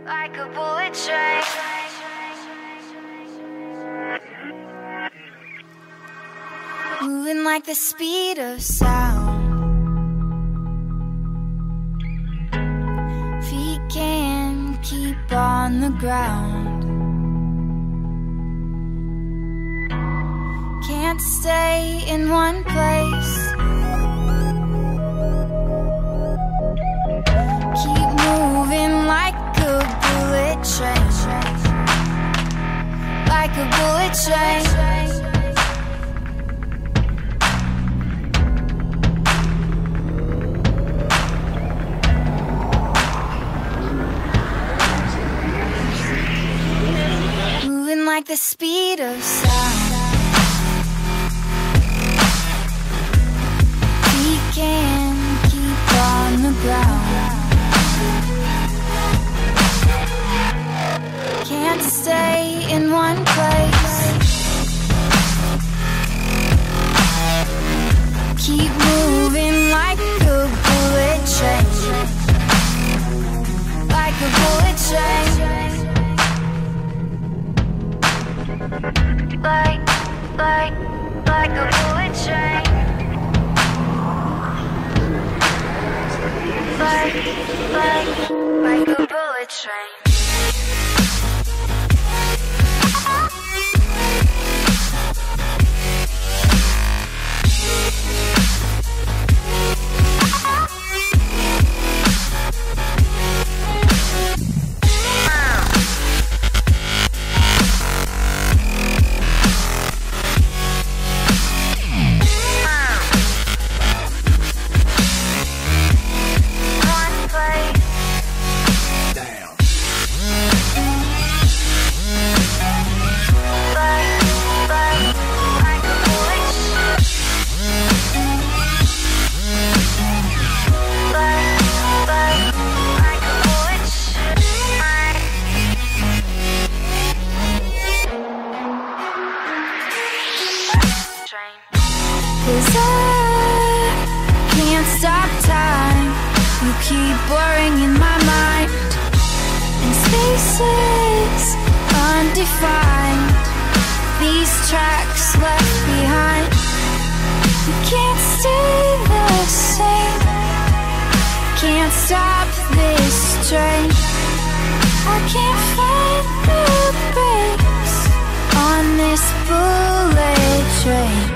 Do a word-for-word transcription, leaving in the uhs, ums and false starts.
like a bullet train. Moving like the speed of sound. Feet can't keep on the ground. Can't stay in one place. Keep moving like a bullet train. Like a bullet train. Moving like the speed of sound. We can keep on the ground. Can't stay in one place. Keep moving like a bullet train. Like a bullet train. Like, like, like a bullet train. Like, like, like a bullet train. Cause I can't stop time. You keep blurring in my mind. And spaces undefined. These tracks left behind. You can't stay the same. Can't stop this train. I can't find the brakes on this bullet train.